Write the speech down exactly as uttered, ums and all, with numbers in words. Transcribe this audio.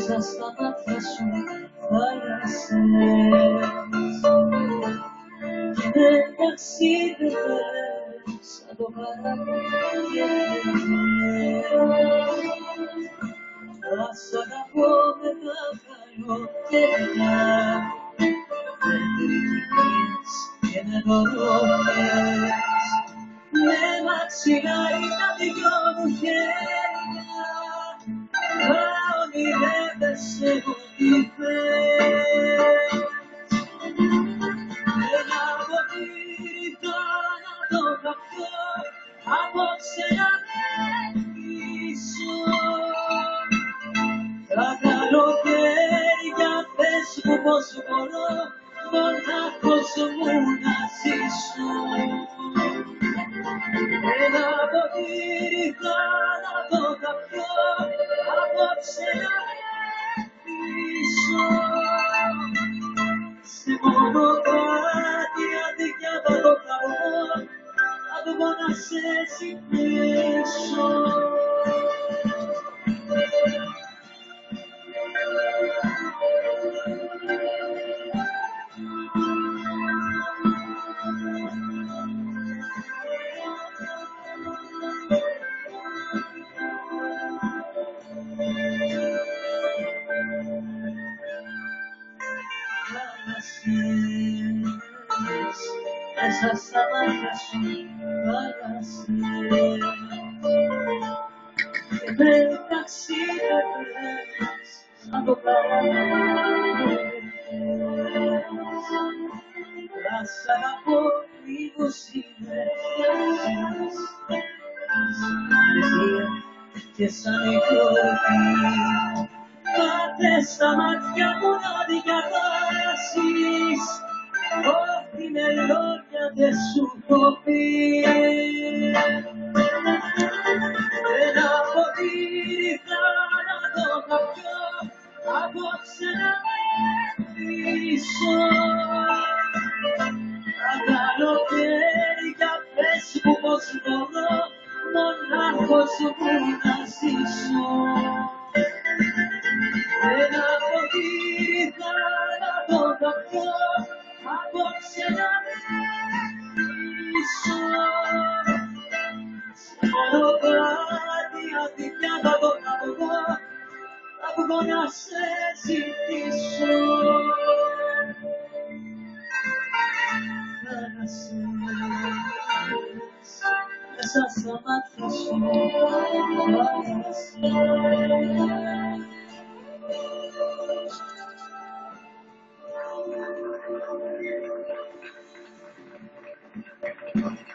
μέσα στα μάτια σου θάλασσες και με ταξίδευες σαν το καράβι και θα σ' αγαπώ με τα καλοκαίρια πετρικίες και με δωρόπες με μαξιλάρι τα δυο μου χέρια θα ονειρεύεσαι ό,τι θες. Ένα ποτήρι τώρα το καυτό απόψε να με πείσω. Τα καλοκαίρια πες μου πως μπορώ μονάχος μου να ζήσω. Ένα ποτήρι τώρα το καυτό απόψε να με πείσω. Σε μονοπάτι αδικιάτα το καυγό θα βγω να σε συμπλήσω. Μέσα στα μάτια σου θάλασσες και με ταξίδευες σαν το καράβι θα σ' αγαπώ λίγο συμμετέχεις σαν αργία και σαν η κορφή. Πάτε στα μάτια μου να διαβάσεις ό,τι με λόγια δεν σου έχω πει. Ένα ποτήρι θάνατο καπιό απόψε να με πείσω. Τα καλοκαίρια πες μου πως μπορώ μονάχος μου να ζήσω. Ένα ποτήρι θάνατο καπιό απόψε να με πείσω. Σε μονοπάτι αδικιάτα το καυγό θα βγω να σε ζητήσω. Θάλασσες μέσα στα μάτια σου θάλασσες.